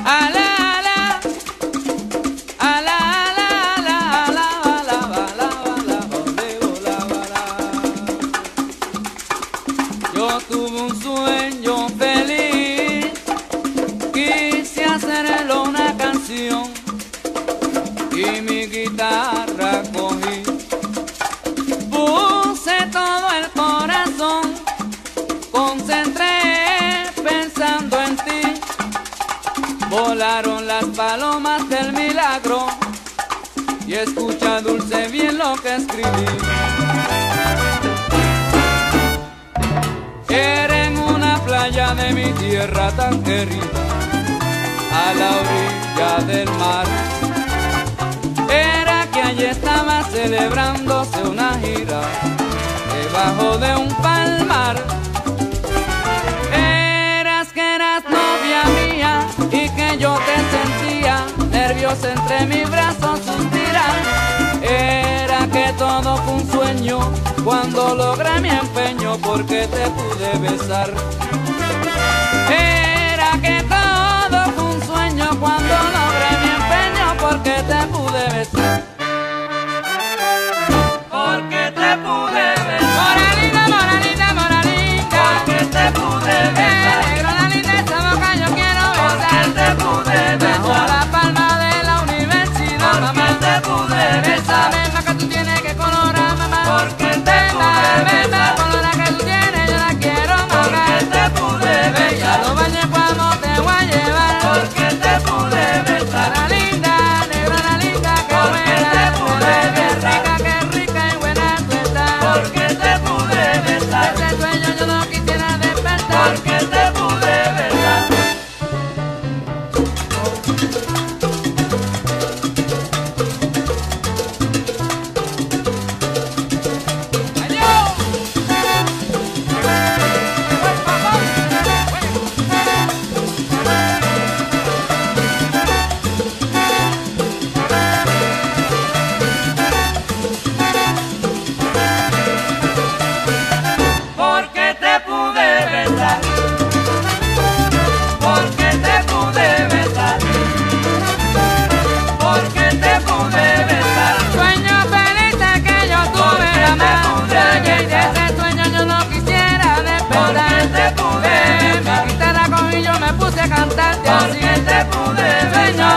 ala, ala, ala, ala, ala, ala, ala, ala, ala, ala, ala. Yo tuve un sueño feliz, quise hacerlo una canción y mi guitarra cogí. Puse todo el corazón, concentré pensando en ti. Volaron las palomas del milagro y escucha dulce bien lo que escribí. Era en una playa de mi tierra tan querida, a la orilla del mar. Era que allí estaba celebrándose una gira debajo de un palmar. Eras que eras novia mía y que yo te sentía nerviosa entre mis brazos suspirar. Era que todo fue un sueño cuando logré mi empeño porque te pude besar. Era que todo fue un sueño cuando logré mi empeño porque te pude besar. Porque te pude besar. Moralita, moralita, moralita. Porque te pude besar. Negro, la linda esa boca yo quiero besar. Porque te pude besar. Bajo la palma de la universidad, mamá. Porque te pude besar. La misma que tú tienes que colorar, mamá. Porque te pude besar. Colora que tú tienes yo la quiero, mamá. Porque te pude besar. A los baños cuando te voy a llevar. Porque te pude besar. La linda, negra, la linda que buena. Porque te pude besar. Qué rica y buena tú estás. Porque te pude besar. Ese sueño yo no quisiera despertar. Porque te pude besar. Porque te pude besar. Porque te pude besar. Porque te pude besar. Sueño feliz que yo tuve, mamá. Porque de ese sueño yo no quisiera despertar. Porque te pude besar. Mi guitarra cogí yo me puse a cantarte así. Porque te pude besar. Sueño